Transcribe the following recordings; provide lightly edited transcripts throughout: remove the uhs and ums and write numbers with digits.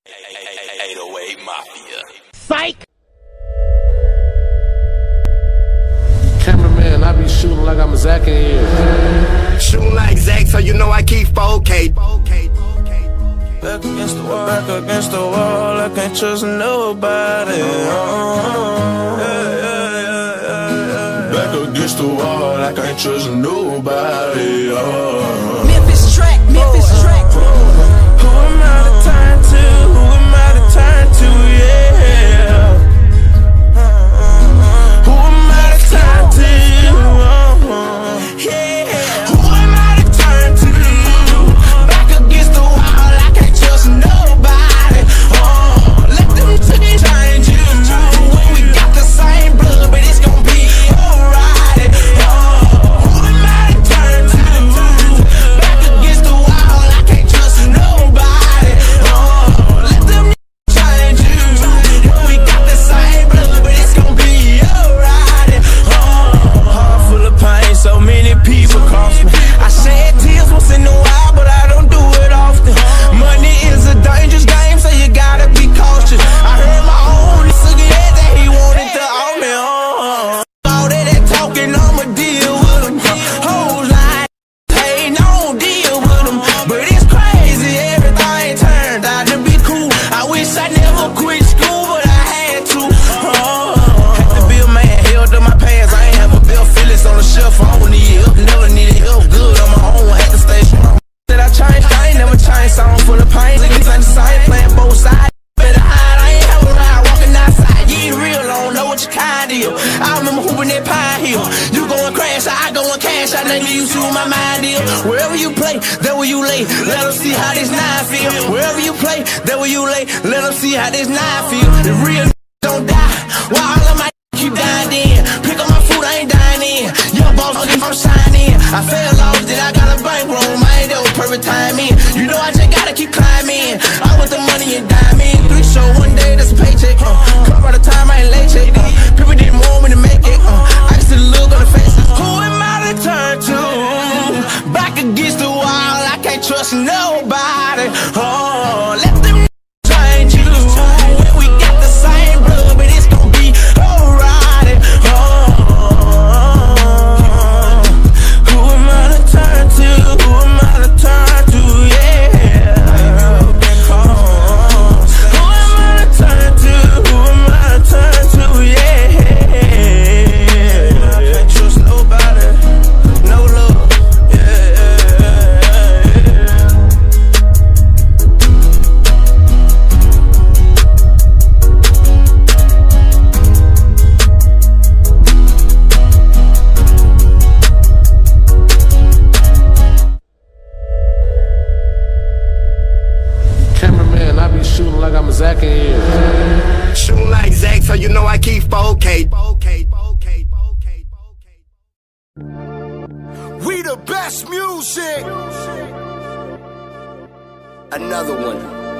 808 Mafia. Psych! Cameraman, I be shooting like I'm Zach in here. Shooting like Zach, so you know I keep 4K. Back against the wall, I can't trust nobody. Back against the wall, I can't trust nobody. Memphis track. Who am I to turn to? Who am I to turn to? Yeah. Who am I to turn to? Yeah. Who am I to turn to? Back against the wall, I can't trust nobody. Let them change you. When we got the same blood, but it's gonna be alright. Who am I to turn to? Back against the wall, I can't trust nobody. Let them change you. When we got the same blood, but it's gonna be alright. Heart full of pain, so many people cross me. I shed tears once in a while, but I don't do it often. Money is a dangerous game, so you gotta be cautious. I heard my own nigga that he wanted to own me. All that talking, I'ma deal with him. Whole line, hey, no deal with him. But it's crazy, everything turned out to be cool. I wish I never quit school, but I had to. Had to be a man, held up my pants. I ain't have a bill, feelings on the shelf. I don't need help, never needed help. Good on my own, had to stay strong. That I changed, I ain't never changed. Song full of pain, niggas ain't the same, playing both sides. Better hide, I ain't have a ride, walking outside. You ain't real, I don't know what your kind is. I remember hooping that Pine Hill. You going crash, I going cash. I think you see my mind is. Wherever you play, there where you lay. Let them see how this nine feel. Wherever you play, there where you lay. Let them see how this nine feel. The real don't die, while all of my keep dying in. Pick up my food, I ain't dying in. Young boss, I'm shining. I fell off, then I got a bankroll. Man, that was perfect timing. You know I just gotta keep climbing. I want the money and diamond. 3 show one day, that's a paycheck. Come by the time I ain't late check. People didn't want me to make it. I can see the look on the faces. Who am I to turn to? Back against the wall, I can't trust nobody. Let them change you. When we got the same blood, but it's gonna be alright. Who am I to turn to? Who am I to turn to? Yeah. Who am I to turn to? Who am I to turn to? Yeah. I can't trust nobody. No love. Yeah. Cameraman, I be shooting like I'm Zach in here. Shooting like Zach, so you know I keep 4K. We the best music. Another one.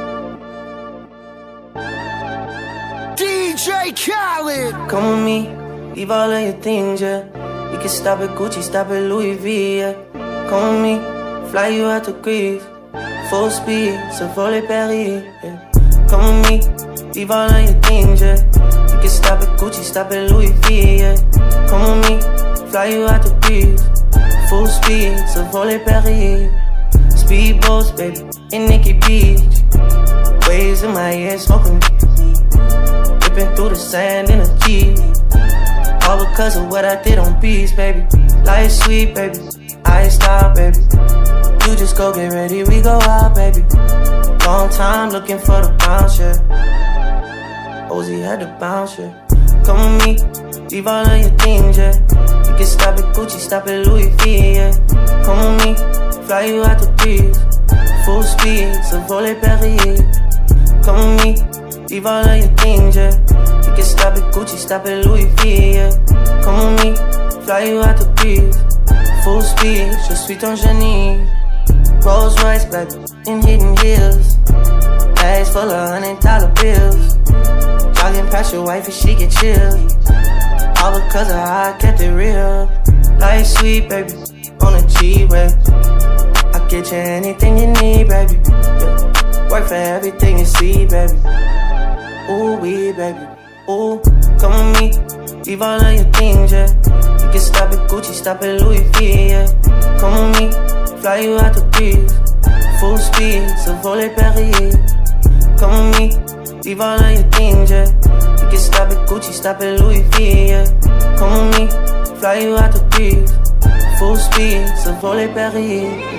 DJ Khaled. Come with me, leave all of your things, yeah. You can stop at Gucci, stop at Louis V, yeah. Come with me, fly you out to Greece. Full speed, so volley Paris, yeah. Come with me, leave all of your things, yeah. You can stop at Gucci, stop at Louis V, yeah. Come with me, fly you out to Greece. Full speed, so volley Paris. Speedboats, baby, in Nikki Beach. Waves in my ear, smoking. Ripping through the sand in a Jeep. All because of what I did on beats, baby. Life sweet, baby, I stop, baby. You just go get ready, we go out, baby. Long time looking for the bounce, yeah. Ozzy had to bounce, yeah. Come with me, leave all of your things, yeah. You can stop at Gucci, stop at Louis V, yeah. Come with me, fly you out to Greece. Full speed, so volley Paris. Come with me, leave all of your things, yeah. You can stop at Gucci, stop at Louis V, yeah. Come with me, fly you out to Greece. Full speed, je suis ton génie. Rolls Royce, baby, in hidden hills. Bags full of $100 bills. Jogging past your wife and she get chilled. All because of how I kept it real. Life sweet, baby, on a G-way. I get you anything you need, baby, yeah. Work for everything you see, baby. Ooh, we, baby. Ooh, come with me. Leave all of your things, yeah. You can stop at Gucci, stop at Louis V, yeah. Come with me, fly you out the breeze. Full speed, so volley Paris. Come with me, leave all of your things, yeah. You can stop at Gucci, stop at Louis V, yeah. Come with me, fly you out the breeze. Full speed, so volley Paris.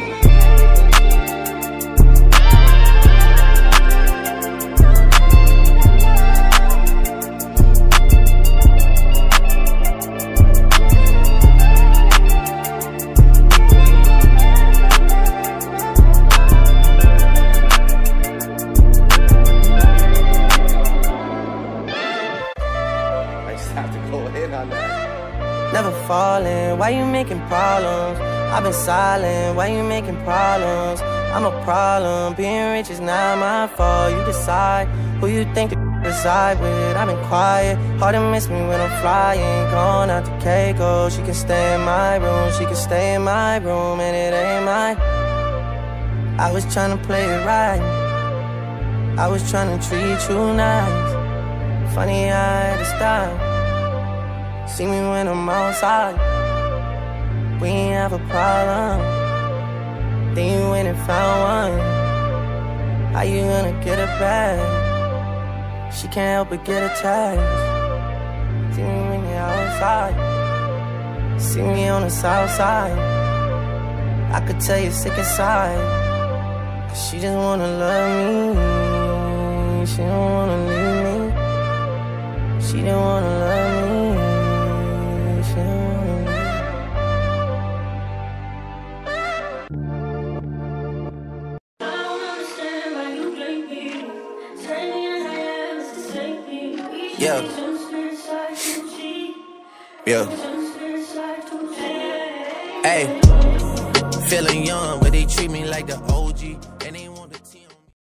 Never falling, why you making problems? I've been silent, why you making problems? I'm a problem, being rich is not my fault. You decide who you think to reside with. I've been quiet, hard to miss me when I'm flying. Gone out to Keiko, she can stay in my room. She can stay in my room and it ain't mine. I was trying to play it right, I was trying to treat you nice. Funny I had to stop. See me when I'm outside, we ain't have a problem. Then you went and found one. How you gonna get it back? She can't help but get attached. See me when you're outside, see me on the south side. I could tell you're sick inside, cause she just wanna love me. She don't wanna leave me. She don't wanna love me. Yeah. Yeah. Hey, feeling young, but they treat me like the OG.